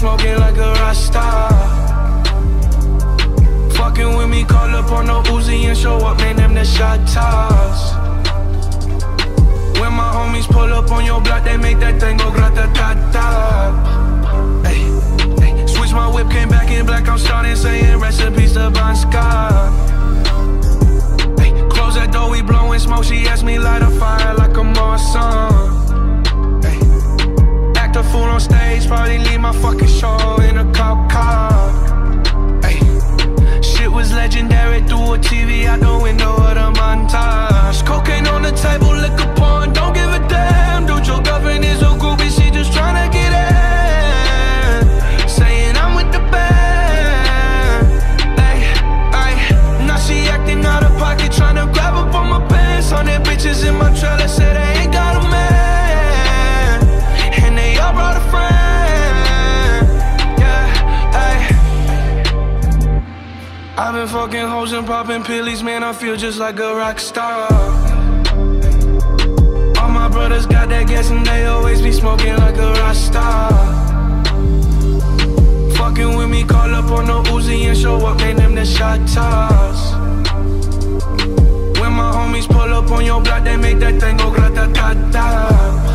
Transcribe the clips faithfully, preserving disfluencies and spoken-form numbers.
smoking like a Rasta. Fucking with me, call up on no Uzi and show up, man, them the shot toss. When my homies pull up on your block, they make that thing go grata-ta-ta. Ay, ay. Switch my whip, came back in black, I'm starting saying recipes to Bon Scott. Ay, close that door, we blowing smoke, she asked me light a fire like a Marsan. Act a fool on stage, probably leave my fucking show in a cop car. Ay, shit was legendary through a T V out the window of the montage. Cocaine on the table, liquor porn, don't give a damn. Dude, your girlfriend is a groupie, she just tryna get in. Saying I'm with the band. Ay, ay, now she acting out of pocket, tryna grab up on my pants. Hundred bitches in my trailer, say they ain't got a man, and they all brought a friend. Yeah, ay. I've been fucking hoes and popping pillies, man, I feel just like a rock star. All my brothers got that gas and they always be smoking like a Rasta. Fucking with me, call up on no Uzi and show up, man, them the shot toss. When my homies pull up on your block, they make that thing go grata-ta-ta.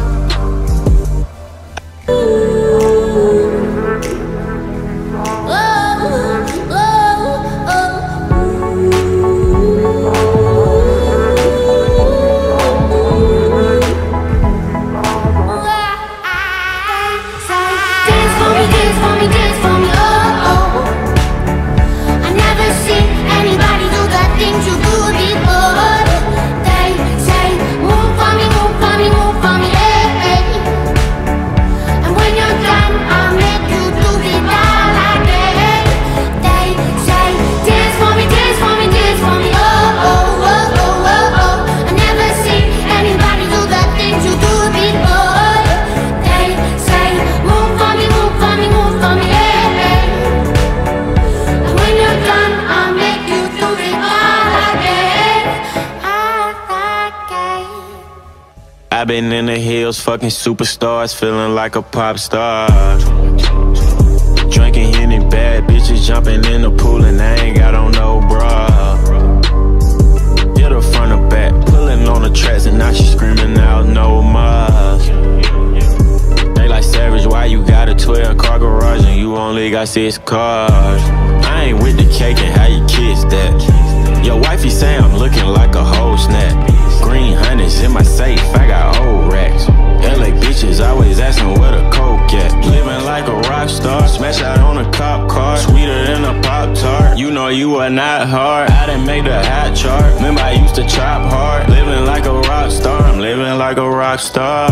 I've been in the hills, fucking superstars, feeling like a pop star. Drinking Henny, bad bitches jumping in the pool, and I ain't got on no bra. Hit her front or back, pulling on the tracks, and now she screaming out no more. They like, Savage, why you got a twelve car garage and you only got six cars? I ain't with the cake, and how you kiss that? Your wifey say I'm looking like a whole snap. Green hundreds in my safe, I got old racks. L A bitches always asking where the coke at. Living like a rock star, smash out on a cop car, sweeter than a Pop-Tart. You know you are not hard, I done made the hot chart. Remember I used to chop hard. Living like a rock star, I'm living like a rock star.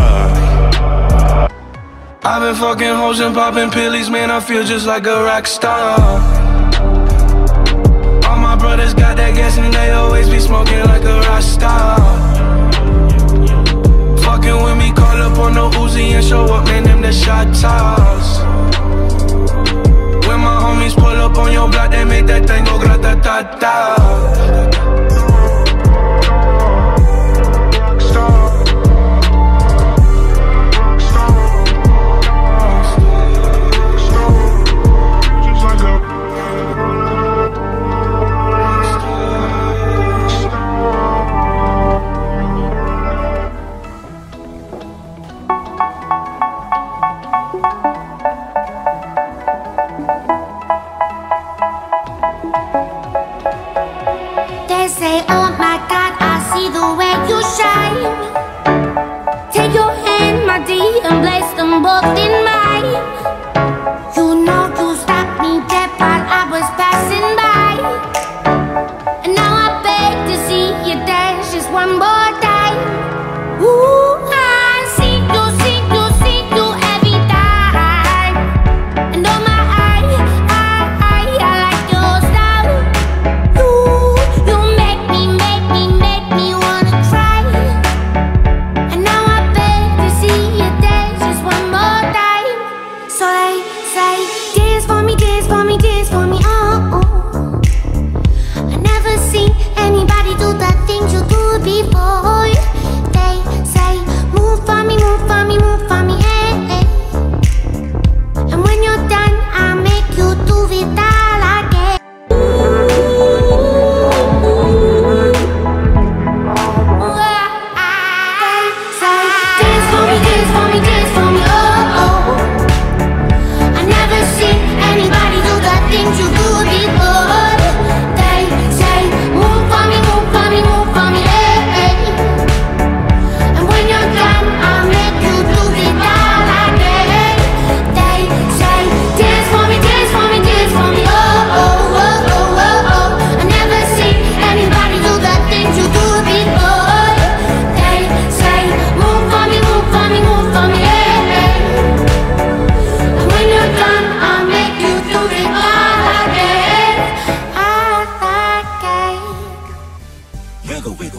I've been fucking hoes and popping pillies, man, I feel just like a rock star. All my brothers got that gas and they always be smoking like a Rasta. Fucking with me, call up on no Uzi and show up, man, them the shot toss. When my homies pull up on your block, they make that thing go grata-ta-ta.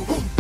boom.